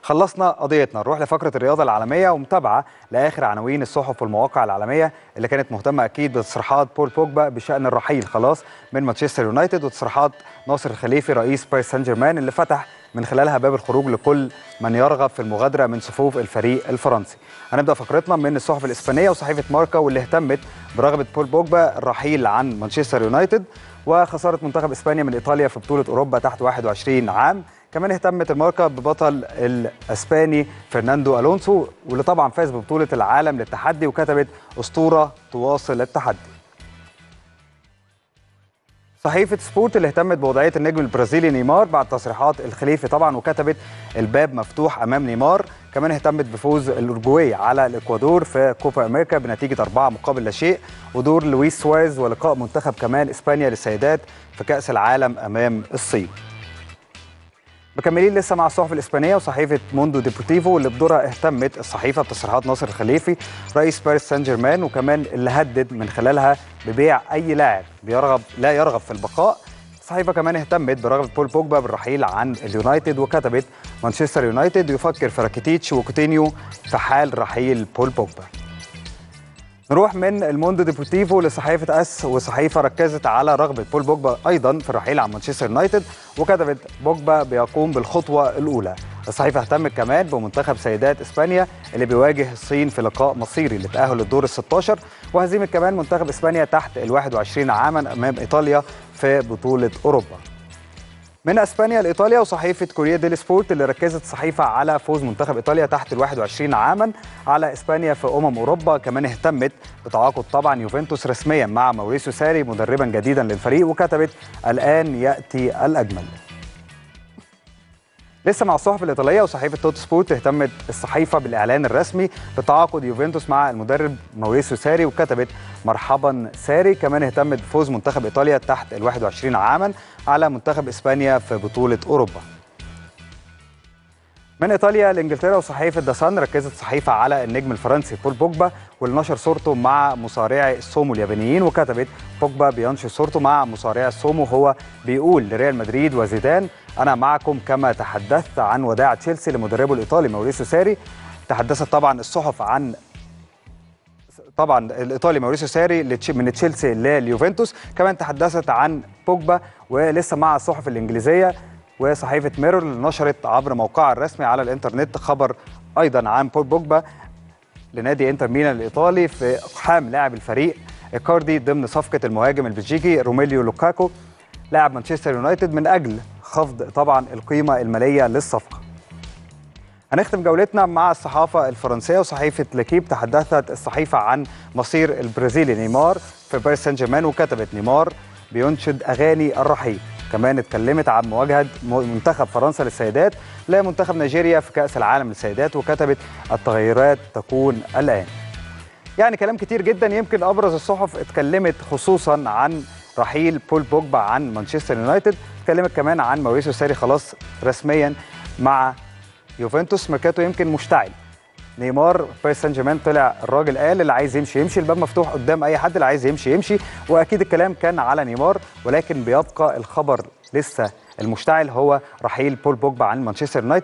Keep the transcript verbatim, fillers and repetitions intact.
خلصنا قضيتنا، نروح لفقرة الرياضة العالمية ومتابعة لآخر عناوين الصحف والمواقع العالمية اللي كانت مهتمة أكيد بتصريحات بول بوجبا بشأن الرحيل خلاص من مانشستر يونايتد، وتصريحات ناصر الخليفي رئيس باريس سان جيرمان اللي فتح من خلالها باب الخروج لكل من يرغب في المغادرة من صفوف الفريق الفرنسي. هنبدأ فقرتنا من الصحف الإسبانية وصحيفة ماركا واللي اهتمت برغبة بول بوجبا الرحيل عن مانشستر يونايتد وخسارة منتخب إسبانيا من إيطاليا في بطولة أوروبا تحت واحد وعشرين عام. كمان اهتمت الماركا ببطل الاسباني فرناندو الونسو واللي طبعا فاز ببطوله العالم للتحدي، وكتبت اسطوره تواصل التحدي. صحيفه سبورت اللي اهتمت بوضعيه النجم البرازيلي نيمار بعد تصريحات الخليفي طبعا، وكتبت الباب مفتوح امام نيمار. كمان اهتمت بفوز الاورجواي على الاكوادور في كوبا امريكا بنتيجه أربعة مقابل لا شيء، ودور لويس سواريز ولقاء منتخب كمان اسبانيا للسيدات في كاس العالم امام الصين. مكملين لسه مع الصحف الإسبانية وصحيفة موندو ديبورتيفو اللي بدورها اهتمت الصحيفة بتصريحات ناصر الخليفي رئيس باريس سان جيرمان، وكمان اللي هدد من خلالها ببيع أي لاعب بيرغب لا يرغب في البقاء. الصحيفة كمان اهتمت برغبة بول بوجبا بالرحيل عن اليونايتد، وكتبت مانشستر يونايتد يفكر في راكيتيتش وكوتينيو في حال رحيل بول بوجبا. نروح من الموندو ديبورتيفو لصحيفة اس، وصحيفة ركزت على رغبة بول بوجبا أيضا في الرحيل عن مانشستر يونايتد، وكتبت بوجبا بيقوم بالخطوة الأولى. الصحيفة اهتمت كمان بمنتخب سيدات إسبانيا اللي بيواجه الصين في لقاء مصيري للتأهل للدور ال ستة عشر، وهزيمة كمان منتخب إسبانيا تحت ال واحد وعشرين عاما أمام إيطاليا في بطولة أوروبا. من اسبانيا لايطاليا وصحيفه كوريا ديل سبورت اللي ركزت الصحيفه على فوز منتخب ايطاليا تحت ال واحد وعشرين عاما على اسبانيا في امم اوروبا. كمان اهتمت بتعاقد طبعا يوفنتوس رسميا مع ماوريسيو ساري مدربا جديدا للفريق، وكتبت الان ياتي الاجمل. لسه مع الصحف الايطاليه وصحيفه توت سبورت اهتمت الصحيفه بالاعلان الرسمي لتعاقد يوفنتوس مع المدرب ماوريسيو ساري، وكتبت مرحبا ساري. كمان اهتمت بفوز منتخب ايطاليا تحت ال واحد وعشرين عاما على منتخب اسبانيا في بطوله اوروبا. من ايطاليا لانجلترا وصحيفه ذا سان ركزت الصحيفه على النجم الفرنسي بول بوجبا واللي نشر صورته مع مصارعي السومو اليابانيين، وكتبت بوجبا بينشر صورته مع مصارعي السومو هو بيقول لريال مدريد وزيدان انا معكم، كما تحدثت عن وداع تشيلسي لمدربه الايطالي ماوريسيو ساري. تحدثت طبعا الصحف عن طبعا الايطالي ماوريسيو ساري من تشيلسي لليوفنتوس. كمان تحدثت عن بوجبا. ولسه مع الصحف الانجليزيه وصحيفه ميرور اللي نشرت عبر موقعها الرسمي على الانترنت خبر ايضا عن بول بوجبا لنادي انتر ميلان الايطالي في اقحام لاعب الفريق إيكاردي ضمن صفقه المهاجم البلجيكي روميليو لوكاكو لاعب مانشستر يونايتد من اجل خفض طبعا القيمه الماليه للصفقه. هنختم جولتنا مع الصحافه الفرنسيه وصحيفه ليكيب. تحدثت الصحيفه عن مصير البرازيلي نيمار في باريس سان جيرمان، وكتبت نيمار بينشد اغاني الرحيل. كمان اتكلمت عن مواجهه منتخب فرنسا للسيدات لمنتخب نيجيريا في كاس العالم للسيدات، وكتبت التغيرات تكون الان. يعني كلام كتير جدا. يمكن ابرز الصحف اتكلمت خصوصا عن رحيل بول بوجبا عن مانشستر يونايتد، اتكلمت كمان عن ماوريسيو ساري خلاص رسميا مع يوفنتوس، ميركاتو يمكن مشتعل. نيمار باريس سان جيرمان طلع الراجل قال اللي عايز يمشي يمشي، الباب مفتوح قدام اي حد، اللي عايز يمشي يمشي، واكيد الكلام كان على نيمار، ولكن بيبقى الخبر لسه المشتعل هو رحيل بول بوجبا عن مانشستر يونايتد.